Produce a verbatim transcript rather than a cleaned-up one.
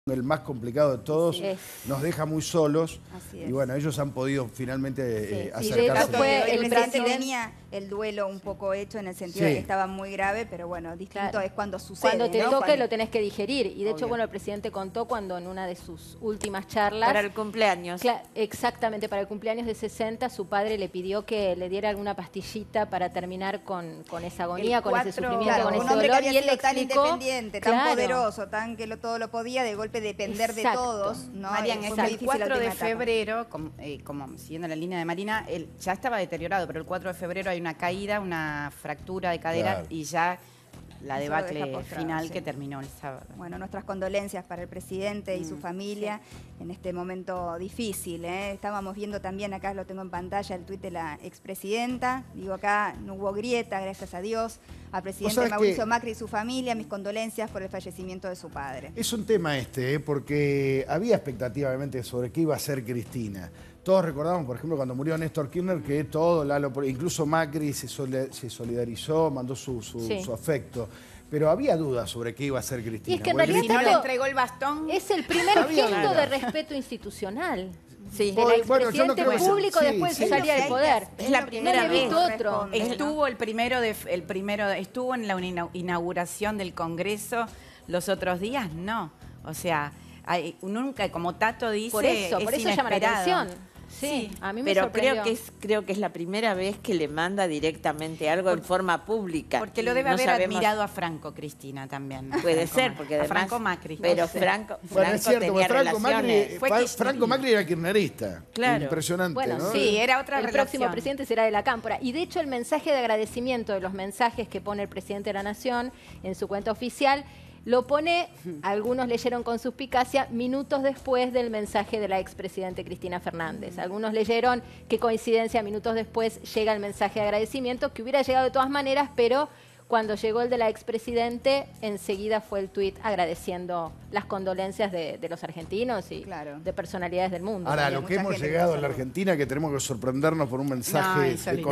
el más complicado de todos, sí, nos deja muy solos. Así y es. bueno, ellos han podido finalmente Sí, eh, sí, acercarse. fue el, el presidente presidente- tenía el duelo un poco hecho en el sentido Sí. de que estaba muy grave, pero bueno, distinto Claro. es cuando sucede. Cuando te ¿no? toque Cuando- lo tenés que digerir. Y de hecho, Obvio. bueno, el presidente contó cuando en una de sus últimas charlas... Para el cumpleaños. Cla- exactamente, para el cumpleaños de sesenta, su padre le pidió que le diera alguna pastillita para terminar con, con esa agonía, El con ese cuatro- sufrimiento, claro, con un ese hombre dolor. que había Y él le sido tan explicó... independiente, tan Claro. poderoso, tan que lo, todo lo podía, de golpe depender de Exacto. todos. ¿no? Marian, Fue es muy el difícil la cuatro de última etapa. febrero, como, eh, como siguiendo la línea de Marina, él ya estaba deteriorado, pero el cuatro de febrero hay una caída, una fractura de cadera Claro. y ya la Eso lo deja debacle postrado, final sí. que terminó el sábado. Bueno, nuestras condolencias para el presidente y su Mm, familia en este momento difícil. ¿eh? Estábamos viendo también, acá lo tengo en pantalla, el tuit de la expresidenta. Digo, acá no hubo grieta, gracias a Dios. Al presidente sabés Mauricio que- Macri y su familia, mis condolencias por el fallecimiento de su padre. Es un tema este, ¿eh? Porque había expectativa obviamente sobre qué iba a hacer Cristina. Todos recordamos, por ejemplo, cuando murió Néstor Kirchner, que todo, Lalo, incluso Macri se, soli- se solidarizó, mandó su, su- Sí. su afecto. Pero había dudas sobre qué iba a hacer Cristina. Y es que en Porque realidad Si no le Claro. entregó el bastón, Es el primer Había gesto dudas. de respeto institucional. Sí. Del Bueno, bueno, yo no expresidente creo que sea- público sí, después sí. de salir Es lo que del hay poder. que- es la lo que primera no le he vez. visto otro. corresponde, ¿no? estuvo el primero de el primero estuvo en la ina- inauguración del Congreso los otros días, no. O sea, hay- nunca, como Tato dice, Por eso, es por eso llama la inesperado. atención. Sí, a mí me Pero sorprendió. creo que es creo que es la primera vez que le manda directamente algo en forma pública. Porque lo debe No haber sabemos- admirado a Franco, Cristina, también. Puede Franco ser, Macri. porque A además... Franco Macri. Pero No sé. Franco, Bueno, Franco es cierto, tenía porque Franco Macri, relaciones. Fue Fra- kirchnerista. Franco Macri era kirchnerista. Claro. Impresionante, Bueno, ¿no? Sí, era otra El relación. próximo presidente será de la Cámpora. Y de hecho el mensaje de agradecimiento de los mensajes que pone el presidente de la Nación en su cuenta oficial, lo pone, algunos leyeron con suspicacia, minutos después del mensaje de la expresidente Cristina Fernández. Algunos leyeron, qué coincidencia, minutos después llega el mensaje de agradecimiento, que hubiera llegado de todas maneras, pero cuando llegó el de la expresidente, enseguida fue el tuit agradeciendo las condolencias de, de los argentinos y Claro. de personalidades del mundo. Ahora, Había lo que mucha hemos gente que llegado lo en la saludó. Argentina, que tenemos que sorprendernos por un mensaje No, de insólito.